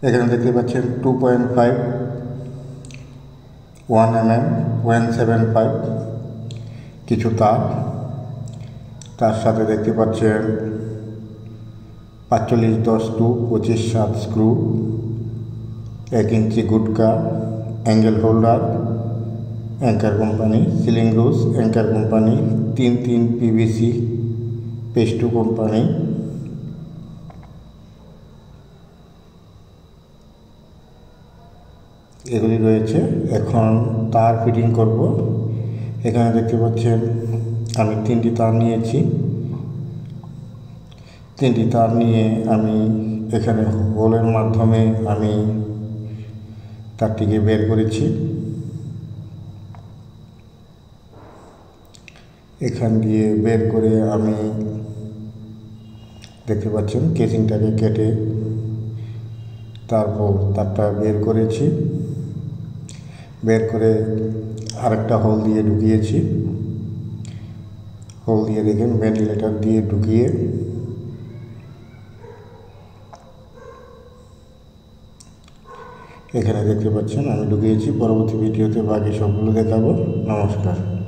এখানে দেখতে পাচ্ছেন 2.5 1 mm 175 কিছু তার সাথে দেখতে পাচ্ছেন 45-10-25-7 স্ক্রু, 1 ইঞ্চি গুটকা, angle holder anchor company, ceiling রুস অ্যাঙ্কার কোম্পানি, 3 পিভিসি পেস্টু কোম্পানি, এগুলি রয়েছে। এখন তার ফিটিং করব। এখানে দেখতে পাচ্ছেন আমি 3টি তার নিয়েছি। 3টি তার নিয়ে আমি এখানে হোলের মাধ্যমে আমি তারটিকে বের করেছি। এখান দিয়ে বের করে আমি দেখতে পাচ্ছেন কেসিংটাকে কেটে তারপর তারটা বের করেছি। বের করে আরেকটা হোল দিয়ে ঢুকিয়েছি। হোল দিয়ে দেখেন ভেন্টিলেটর দিয়ে ঢুকিয়ে এখানে দেখতে পাচ্ছেন আমি ঢুকিয়েছি। পরবর্তী ভিডিওতে বাকি সবগুলো দেখাবো। নমস্কার।